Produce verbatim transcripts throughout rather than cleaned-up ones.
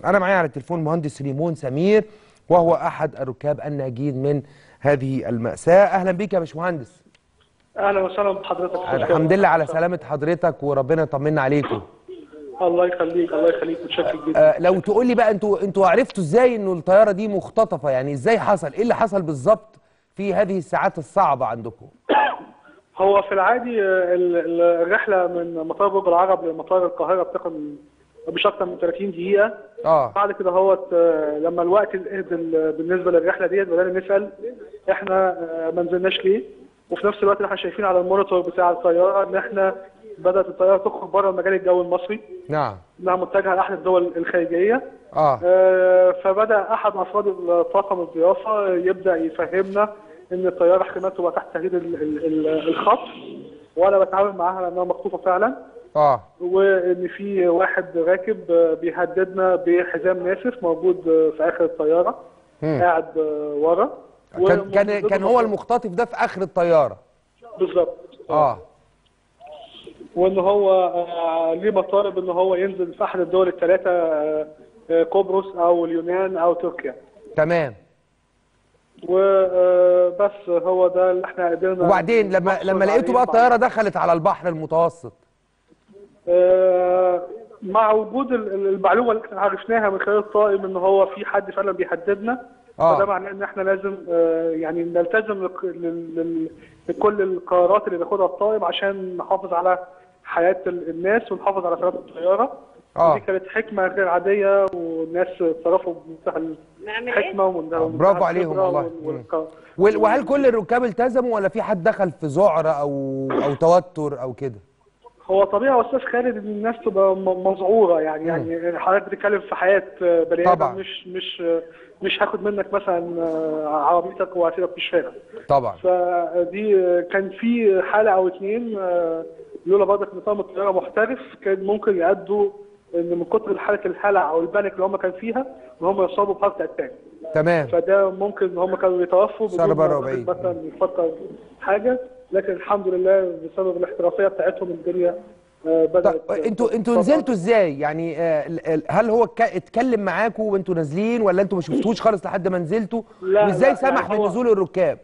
أنا معايا على التليفون مهندس ريمون سمير، وهو أحد الركاب الناجين من هذه المأساة. أهلا بيك يا باشمهندس. اهلا وسهلا بحضرتك. الحمد لله على سلامة حضرتك، وربنا يطمنا عليكم. الله يخليك الله يخليك، متشكر جدا. آه لو تقول لي بقى، انتوا انتوا عرفتوا ازاي انه الطيارة دي مختطفة؟ يعني ازاي حصل؟ ايه اللي حصل بالظبط في هذه الساعات الصعبة عندكم؟ هو في العادي ال- ال- الرحله من مطار برج العرب لمطار القاهره بتاخد مش اكتر من ثلاثين دقيقه. اه بعد كده هوت آه، لما الوقت اهدى بالنسبه للرحله ديت بدانا نسال احنا آه، ما نزلناش ليه، وفي نفس الوقت احنا شايفين على المونيتور بتاع الطياره ان احنا بدات الطياره تخرج بره المجال الجوي المصري، نعم، انها متجهه لاحد الدول الخارجيه. اه آه، فبدا احد افراد الطاقم الضيافه يبدا يفهمنا ان الطياره احتمال تبقى تحت تهديد ال- ال- ال- الخطر، وانا بتعامل معاها لانها مخطوفه فعلا، اه وان في واحد راكب آه، بيهددنا بحزام ناسف موجود آه، في اخر الطياره، مم. قاعد آه، ورا. كان كان كان هو المختطف ده في آخر الطيارة؟ بالظبط. اه وان هو آه، ليه مطالب ان هو ينزل في احد الدول الثلاثه، آه، آه، قبرص او اليونان او تركيا. تمام. وبس هو ده اللي احنا قدرنا. وبعدين لما لما لقيتوا بقى الطيارة دخلت على البحر المتوسط، آه، مع وجود ال- ال- المعلومه اللي احنا عرفناها من خلال الطائم ان هو في حد فعلا بيهددنا، آه. فده معناه ان احنا لازم آه، يعني نلتزم لك- لل- لل- لكل القرارات اللي بياخدها الطائم عشان نحافظ على حياه ال- الناس ونحافظ على سلامه الطياره. آه. ودي كانت حكمه غير عاديه، والناس اتصرفوا بمنتهى الحكمه ومنتهى برافو عليهم والله. والقرار. وال- وهل كل الركاب التزموا ولا في حد دخل في ذعر او او توتر او كده؟ هو طبيعي يا استاذ خالد ان الناس تبقى م- مذعوره، يعني يعني حضرتك بتتكلم في حياه بني طبعا. ادم، مش مش مش هاخد منك مثلا عربيتك وهسيبك في الشارع. طبعا. فدي كان في حاله او اتنين لولا برضك نظام الطياره محترف كان ممكن يأدوا ان من كتر حاله الهلع او البانيك اللي هم كان فيها ان هم يصابوا بهارت اتاك. تمام. فده ممكن ان هم كانوا يتوفوا بدون ما بره الواحد بعيد. مثلا يفكر حاجه، لكن الحمد لله بسبب الاحترافيه بتاعتهم الدنيا آه، بدات. طب انتوا انتوا نزلتوا ازاي؟ يعني آه، ال- ال- هل هو ك- اتكلم معاكم وانتوا نازلين، ولا انتوا ما شفتوش خالص لحد ما نزلتوا؟ لا، وازاي لا، سمح يعني هو- بنزول الركاب؟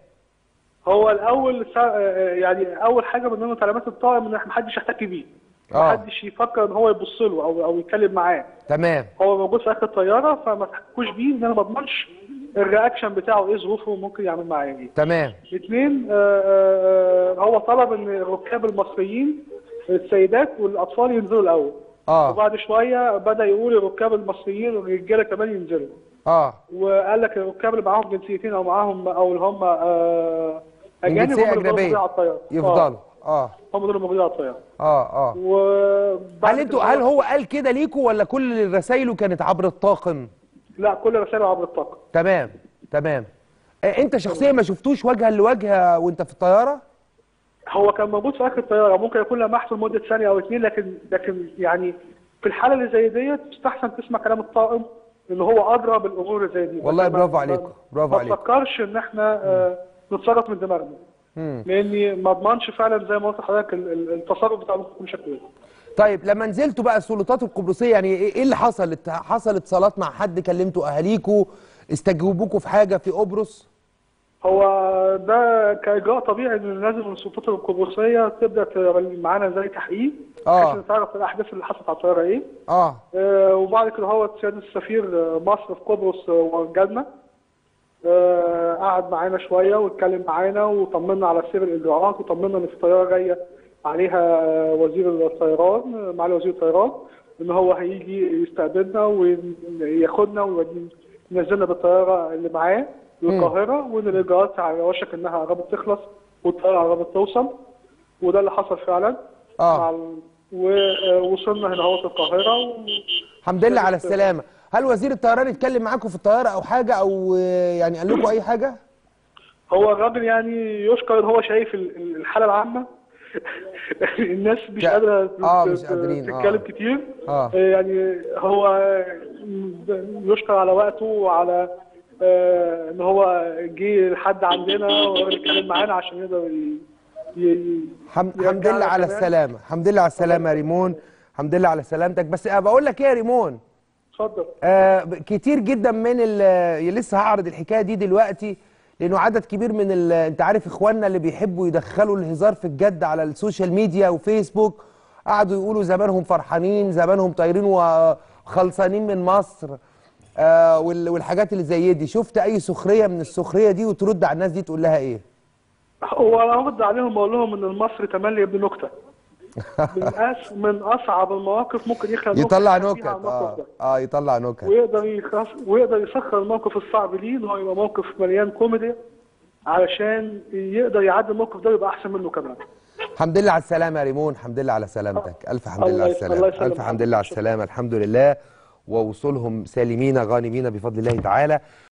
هو الاول سا- آه، يعني اول حاجه من ضمن تعليمات الطاقم ان ما حدش يحتك بيه، آه. ما حدش يفكر ان هو يبص له او او يتكلم معاه. تمام. هو موجود في اخر الطياره، فما تحكوش بيه ان انا ما اضمنش الرياكشن بتاعه ايه، ظروفه ممكن يعمل معايا ايه. تمام. اثنين، آه، آه، هو طلب ان الركاب المصريين السيدات والاطفال ينزلوا الاول. اه وبعد شويه بدا يقول الركاب المصريين والرجاله كمان ينزلوا. اه وقال لك الركاب اللي معاهم جنسيتين او معاهم او اللي هم آه، من اجانب جنسية هم اللي أجنبية موجودين على الطياره. يفضلوا. اه هم دول الموجودين على الطياره. اه اه وبعد هل انتوا كده هل هو قال كده ليكوا، ولا كل رسايله كانت عبر الطاقم؟ لا، كل رسائل عبر الطاقم. تمام تمام. آه، انت شخصيا ما شفتوش وجها لوجه وانت في الطياره؟ هو كان موجود في اخر الطياره، ممكن يكون لمحته لمده ثانيه او اثنين، لكن لكن يعني في الحاله اللي زي ديت يستحسن تسمع كلام الطاقم ان هو ادرى بالامور اللي زي دي. والله ما- برافو ما- عليكم، برافو ما عليكم. تفكرش ان احنا آه، نتصرف من دماغنا، مم. لاني ما اضمنش فعلا زي ما قلت لحضرتك ال- ال- التصرف بتاعه ممكن يكون شكله ايه. طيب لما نزلتوا بقى السلطات القبرصيه، يعني ايه إيه اللي حصل؟ حصل اتصالات مع حد؟ كلمتوا اهاليكوا؟ استجوبوكوا في حاجه في قبرص؟ هو ده كاجراء طبيعي ان لازم السلطات القبرصيه تبدا تعمل معانا زي تحقيق آه. عشان تعرف الاحداث اللي حصلت على الطياره ايه. اه آه، وبعد كده هو سياده السفير آه، مصر في قبرص آه، وجالنا، آه، قعد معانا شويه واتكلم معانا وطمنا على سير الاجراءات، وطمنا ان في طياره جايه عليها آه، وزير الطيران، آه، معالي وزير الطيران، ان هو هيجي يستقبلنا وياخدنا وينزلنا بالطياره اللي معاه للقاهره، وان الاجراءات على وشك انها قربت تخلص والطياره قربت توصل. وده اللي حصل فعلا. اه مع ال- ووصلنا هنا اهوت القاهره و... الحمد لله على السلامه. هل وزير الطيران اتكلم معاكم في الطياره او حاجه، او آه، يعني قال لكم اي حاجه؟ هو الراجل يعني يشكر ان هو شايف ال- ال- الحاله العامه. الناس مش ك- قادره ت- آه، ت- مش قادرين، آه. تتكلم كتير. آه. يعني هو يشكر على وقته وعلى آه، ان هو جه لحد عندنا ويتكلم معانا عشان يقدر ي- ي- حم- يرجعنا الحمد لله على كمان. السلامه، الحمد لله على السلامه يا ريمون، الحمد لله على سلامتك. بس أنا بقول لك ايه يا ريمون، اتفضل. آه كتير جدا من ال لسه هعرض الحكايه دي دلوقتي، لانه عدد كبير من ال انت عارف اخواننا اللي بيحبوا يدخلوا الهزار في الجد على السوشيال ميديا وفيسبوك، قعدوا يقولوا زمانهم فرحانين، زمانهم طايرين وخلصانين من مصر، آه والحاجات اللي زي دي. شفت اي سخريه من السخريه دي وترد على الناس دي تقول لها ايه؟ هو انا ارد عليهم واقول لهم ان المصري تملي ابن نكته. من أس من اصعب المواقف ممكن يخلق يطلع نكت اه اه يطلع نكت ويقدر يخص... ويقدر يسخر الموقف الصعب ليه ان هو يبقى موقف مليان كوميدي علشان يقدر يعدي الموقف ده ويبقى احسن منه كمان. الحمد لله على السلامه يا ريمون، الحمد لله على سلامتك. الف حمد لله على السلامه. الف حمد لله على السلامه. الحمد لله ووصولهم سالمين غانمين بفضل الله تعالى.